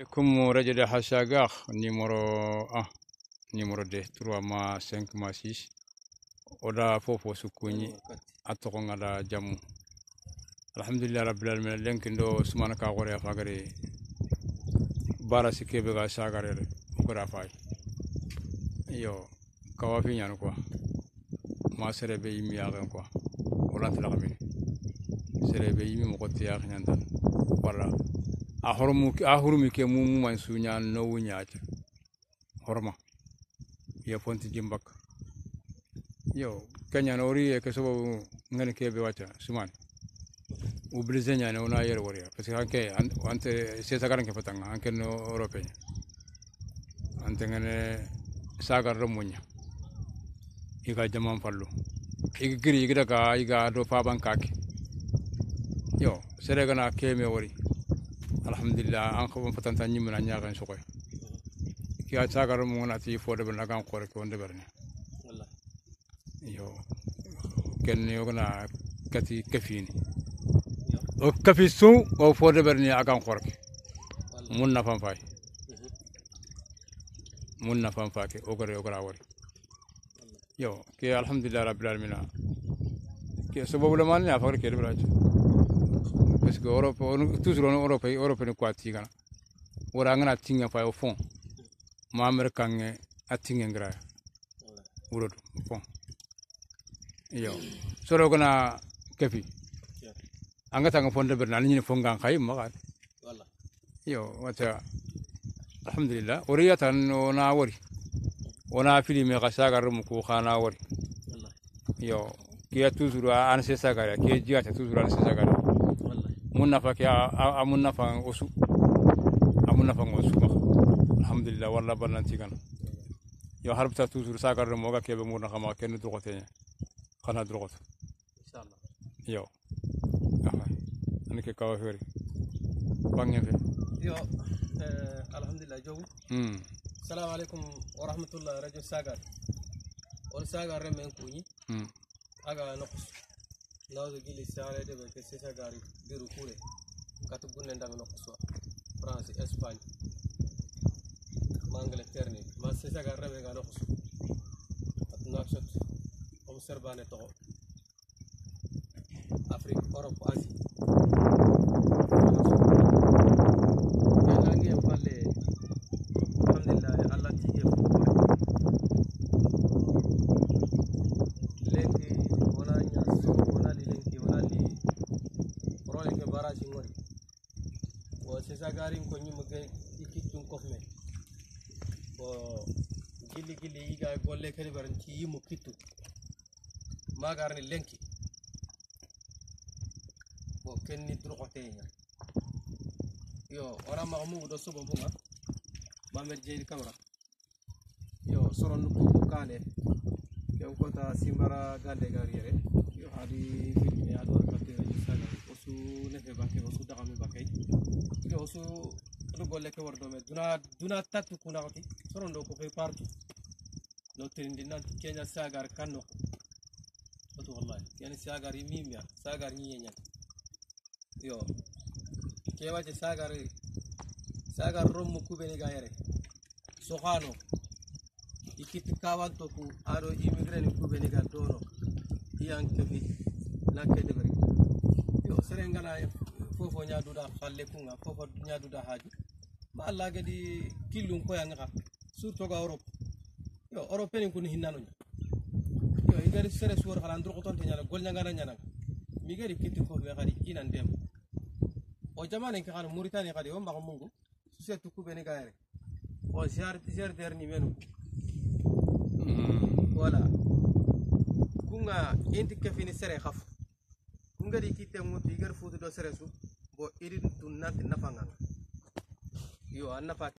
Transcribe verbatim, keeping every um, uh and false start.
Comme radio de Hashagar, numéro un, numéro deux, trois, ma cinq, ma six. Oda fofo sukuni atokonga da jamu. Alhamdulillah rabbil alamin lenkindo sumana ka gore afagare bara sikebe ga sagare gora fay. Yo kawafi nyano quoi. Ma serebe yimi yagen quoi. Wala tlaxami. Serebe yimi mo kotti ya xantan. Wala a hormu a hurumi ke mu man sunya no wunyaaje horma ya fonti jimbak yo kanya no ri ke so ngani ke be wata suman obligé nyane ona yer wori parce que anke ante se sagaran ke fatanga anke no européen ante ngane sagar do munya iga jamam fallu iga giri iga daga iga do fa bankake yo sere gana ke me wori alhamdulillah an ko fatan tan nyimna nyaagan sokoy ki a sagar mo nati fo de na gan xore ko ndeberni wallahi yo ken yo gana kati kafini o kafi su o fo de berni agan xore mun na fam fay mun na fam faake o gore o gara wori yo ki alhamdulillah rabbil alamin ki sababu le man ya fakre ke de braje parce que Europe toujours en Europe Europe ne quoi tigana wora ngana tinga fa au fond ma american a tinga ngra wuro fond yo soro gona kefi anga tanga fonde berna ni fonga khay ma wala yo wata alhamdulillah oriyata no na wori ona fili me gasagar mu ko khana wori yo ki a toujours an se sagara ki jiata toujours an se sagara munna fa ke a munna fa osu amunna fa osu alhamdulillah walla bananti kan yo harbta toujours sagar mo ga kebe murna xama ken drogote xana drogote inshallah yo anike kawa feri bangi fe yo alhamdulillah jogu hmm assalamu alaikum wa rahmatullah radio sagar on sagar remen kuni hmm aga nokus lawdo gili sare de be se sagari biru kure katu gunne ndam nokuso France Espagne Angleterre ni ma se sagar rebe ga nokuso at naksot om serbane to Afrique Europe Asie langi falle alhamdulillah Allah tije lenki wala nya wala lenki wala li role ke baraji ngori wo se sagari ko nyum ge ikitun ko me bo gili gili yiga golle kali baran ci yimu kittu magar ni lenki bo kenni drogote nya yo ora ma mu do sobo bunga mamer jeeli camera yo soron ko kane ke ko ta simbara gande gariere yo hadi filmi ador kate saga osu nefe banke osu dagami bakay yo osu do golle ke wardo me duna duna tatu kuna wati soron do ko fay partout no trindi nan kenya sagar kanno to wallahi yani sagar yimimya sagar nyenya yo kewaje sagar sagar rommu kubeni gayere sokhano ikit kawanto ku aro immigrant kubeni ga dono iyan kefi lakke de bari yo serengana fofo nyaduda falle kunga fofo nyaduda haji ma Allah gadi kilum ko yanga surtout ga Europe yo Europe ni kun hinano yo igari sere suwor kala ndro ko ton nyala gol nyanga nyana mi gari kitti ko be gadi inan dem o jamane ka kan Mauritanie kadi o ma ko mungu se tu kubeni gayere o jar jar derni menu wala kunga enti kefini sere khaf kunga di kitte muti gar futu do sere su bo idin tun nanti nafanga yo annafa